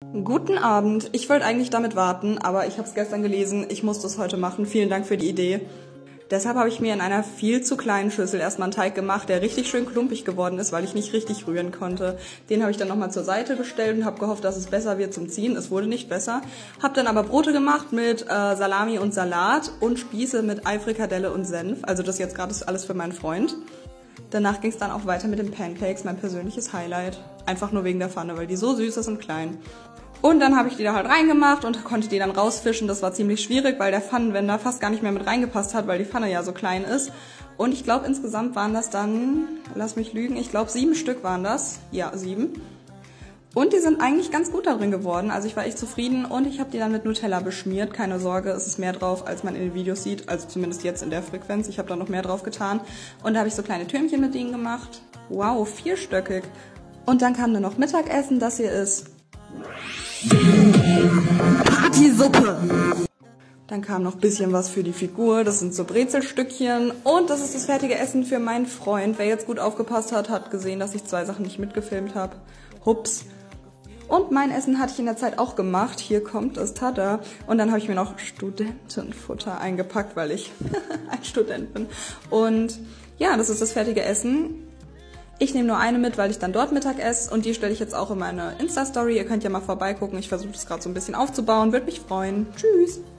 Guten Abend. Ich wollte eigentlich damit warten, aber ich habe es gestern gelesen. Ich musste es heute machen. Vielen Dank für die Idee. Deshalb habe ich mir in einer viel zu kleinen Schüssel erstmal einen Teig gemacht, der richtig schön klumpig geworden ist, weil ich nicht richtig rühren konnte. Den habe ich dann nochmal zur Seite gestellt und habe gehofft, dass es besser wird zum Ziehen. Es wurde nicht besser. Habe dann aber Brote gemacht mit Salami und Salat und Spieße mit Ei-Frikadelle und Senf. Also das jetzt gerade ist alles für meinen Freund. Danach ging es dann auch weiter mit den Pancakes, mein persönliches Highlight. Einfach nur wegen der Pfanne, weil die so süß ist und klein. Und dann habe ich die da halt reingemacht und konnte die dann rausfischen. Das war ziemlich schwierig, weil der Pfannenwender fast gar nicht mehr mit reingepasst hat, weil die Pfanne ja so klein ist. Und ich glaube, insgesamt waren das dann, lass mich lügen, ich glaube 7 Stück waren das. Ja, 7. Und die sind eigentlich ganz gut darin geworden. Also ich war echt zufrieden und ich habe die dann mit Nutella beschmiert. Keine Sorge, es ist mehr drauf, als man in den Videos sieht. Also zumindest jetzt in der Frequenz. Ich habe da noch mehr drauf getan. Und da habe ich so kleine Türmchen mit denen gemacht. Wow, 4-stöckig. Und dann kam dann noch Mittagessen. Das hier ist Partysuppe. Dann kam noch ein bisschen was für die Figur. Das sind so Brezelstückchen. Und das ist das fertige Essen für meinen Freund. Wer jetzt gut aufgepasst hat, hat gesehen, dass ich 2 Sachen nicht mitgefilmt habe. Hups. Und mein Essen hatte ich in der Zeit auch gemacht. Hier kommt es, tada. Und dann habe ich mir noch Studentenfutter eingepackt, weil ich ein Student bin. Und ja, das ist das fertige Essen. Ich nehme nur eine mit, weil ich dann dort Mittag esse. Und die stelle ich jetzt auch in meine Insta-Story. Ihr könnt ja mal vorbeigucken. Ich versuche das gerade so ein bisschen aufzubauen. Würde mich freuen. Tschüss.